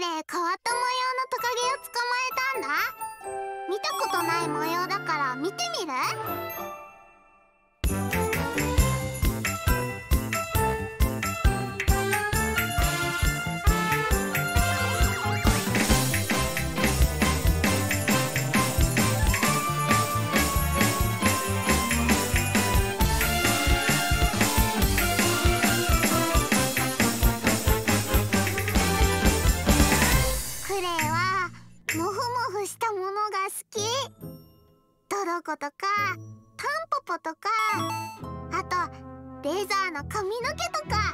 変わった模様のトカゲを捕まえたんだ。見たことない模様だから見てみる？クレイはモフモフしたものが好き。トロコとかタンポポとか、あとレザーの髪の毛とか。